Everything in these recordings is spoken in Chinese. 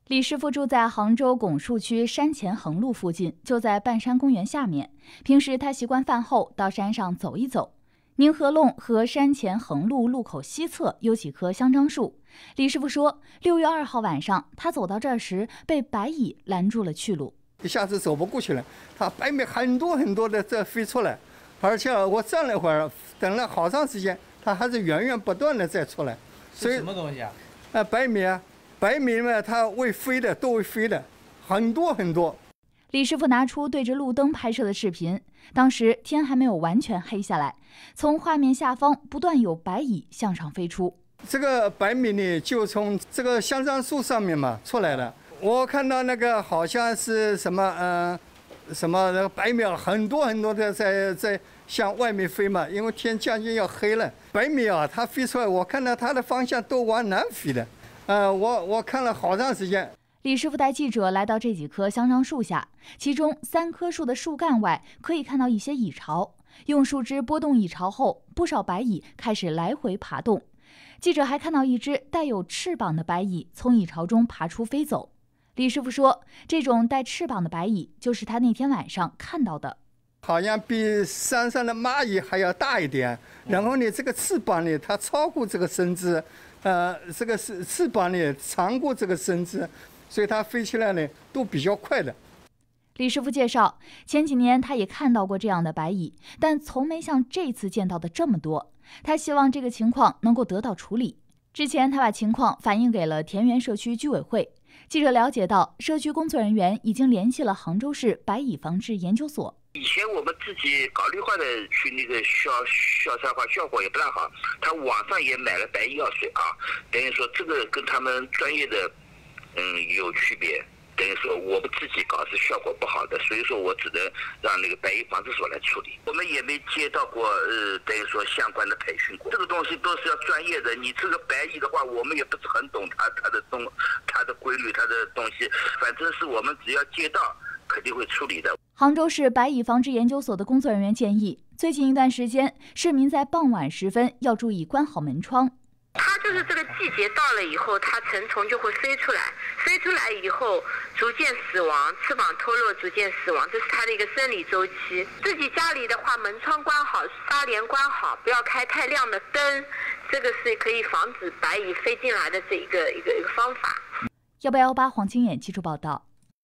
李师傅住在杭州拱墅区山前横路附近，就在半山公园下面。平时他习惯饭后到山上走一走。宁河弄和山前横路路口西侧有几棵香樟树。李师傅说，6月2号晚上，他走到这儿时被白蚁拦住了去路， 一下子走不过去了。它白蚁很多的这飞出来，而且我站了会儿，等了好长时间，它还是源源不断的再出来。 是什么东西啊？ 白蚁啊。白蚁嘛，它会飞的，都会飞的，很多。 李师傅拿出对着路灯拍摄的视频，当时天还没有完全黑下来，从画面下方不断有白蚁向上飞出。 这个白蚁呢，就从这个香樟树上面嘛出来了。我看到那个好像是什么那个白蚁很多的在向外面飞嘛，因为天将近要黑了。白蚁啊，它飞出来，我看到它的方向都往南飞的。我看了好长时间。 李师傅带记者来到这几棵香樟树下，其中3棵树的树干外可以看到一些蚁巢。用树枝拨动蚁巢后，不少白蚁开始来回爬动。记者还看到一只带有翅膀的白蚁从蚁巢中爬出飞走。李师傅说，这种带翅膀的白蚁就是他那天晚上看到的。 好像比山上的蚂蚁还要大一点，然后呢，这个翅膀呢，它超过这个身子。这个翅膀呢长过这个身子，所以它飞起来呢都比较快的。 李师傅介绍，前几年他也看到过这样的白蚁，但从没像这次见到的这么多。他希望这个情况能够得到处理。之前他把情况反映给了田园社区居委会。记者了解到，社区工作人员已经联系了杭州市白蚁防治研究所。 以前我们自己搞绿化的去那个消杀化效果也不大好，他网上也买了白蚁药水啊，等于说这个跟他们专业的有区别。等于说我们自己搞是效果不好的，所以说我只能让那个白蚁防治所来处理。我们也没接到过等于说相关的培训过，这个东西都是要专业的。你这个白蚁的话，我们也不是很懂它的规律，它的东西，反正是我们只要接到肯定会处理的。 杭州市白蚁防治研究所的工作人员建议，最近一段时间，市民在傍晚时分要注意关好门窗。 它就是这个季节到了以后，它成虫就会飞出来以后逐渐死亡，翅膀脱落逐渐死亡，这是它的一个生理周期。自己家里的话，门窗关好，纱帘关好，不要开太亮的灯，这个是可以防止白蚁飞进来的这一个方法。 188黄金眼记者报道。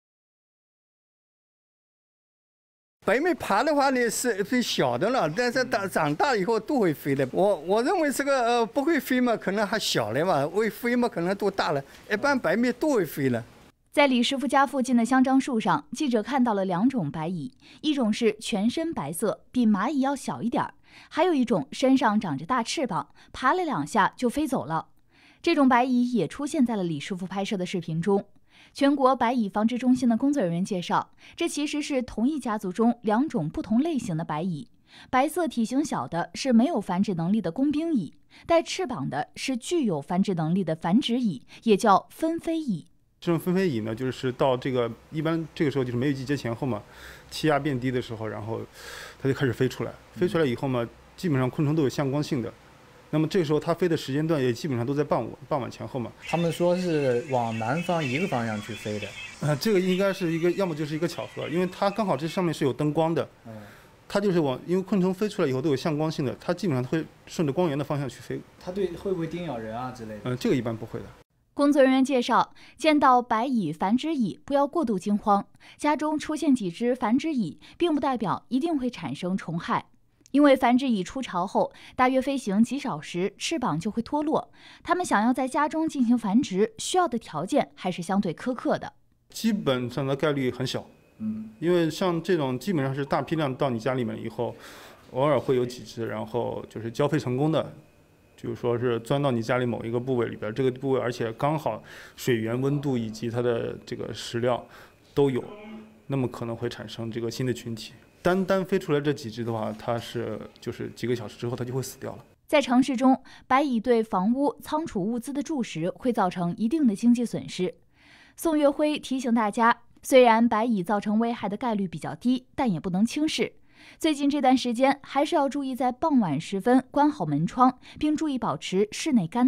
白蚁爬的话呢是小的了，但是长大以后都会飞的。我认为这个不会飞嘛，可能还小了嘛；会飞嘛，可能都大了。一般白蚁都会飞了。 在李师傅家附近的香樟树上，记者看到了2种白蚁，一种是全身白色，比蚂蚁要小一点儿；还有一种身上长着大翅膀，爬了2下就飞走了。这种白蚁也出现在了李师傅拍摄的视频中。全国白蚁防治中心的工作人员介绍，这其实是同一家族中2种不同类型的白蚁。白色体型小的是没有繁殖能力的工兵蚁，带翅膀的是具有繁殖能力的繁殖蚁，也叫分飞蚁。 这种分飞蚁呢，就是到一般这个时候就是梅雨季节前后嘛，气压变低的时候，然后它就开始飞出来。飞出来以后嘛，基本上昆虫都有向光性的。那么这个时候它飞的时间段也基本上都在傍晚前后嘛。 他们说是往南方一个方向去飞的。 这个应该是要么就是一个巧合，因为它刚好这上面是有灯光的。它就是因为昆虫飞出来以后都有向光性的，它基本上会顺着光源的方向去飞。 它会不会叮咬人啊之类的？ 这个一般不会的。 工作人员介绍，见到白蚁、繁殖蚁不要过度惊慌，家中出现几只繁殖蚁，并不代表一定会产生虫害。因为繁殖蚁出巢后，大约飞行几小时，翅膀就会脱落。它们想要在家中进行繁殖，需要的条件还是相对苛刻的。 基本上的概率很小，因为像这种基本上是大批量到你家里面以后，偶尔会有几只，然后就是交配成功的，就是说是钻到你家里某一个部位里边，这个部位而且刚好水源温度以及它的这个食料都有，那么可能会产生这个新的群体。单飞出来这几只的话，它就是几个小时之后它就会死掉了。 在城市中，白蚁对房屋、仓储物资的蛀食会造成一定的经济损失。宋岳辉提醒大家，虽然白蚁造成危害的概率比较低，但也不能轻视。最近这段时间，还是要注意在傍晚时分关好门窗，并注意保持室内干燥。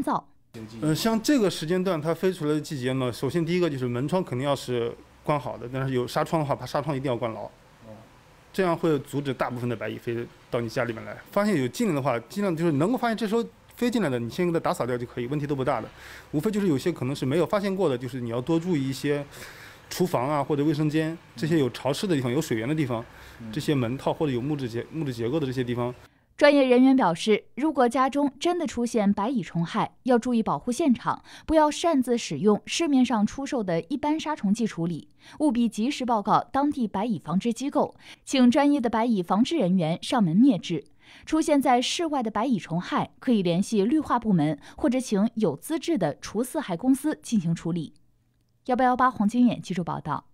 像这个时间段它飞出来的季节呢，首先第一个就是门窗肯定要是关好的，但是有纱窗的话，把纱窗一定要关牢，这样会阻止大部分的白蚁飞到你家里面来。发现有进来的话，尽量就是能够发现这时候飞进来的，你先给它打扫掉就可以，问题都不大的。无非就是有些可能是没有发现过的，就是你要多注意一些厨房啊或者卫生间这些有潮湿的地方、有水源的地方，这些门套或者有木质结构的这些地方。 专业人员表示，如果家中真的出现白蚁虫害，要注意保护现场，不要擅自使用市面上出售的一般杀虫剂处理，务必及时报告当地白蚁防治机构，请专业的白蚁防治人员上门灭治。出现在室外的白蚁虫害，可以联系绿化部门或者请有资质的除四害公司进行处理。188黄金远记者报道。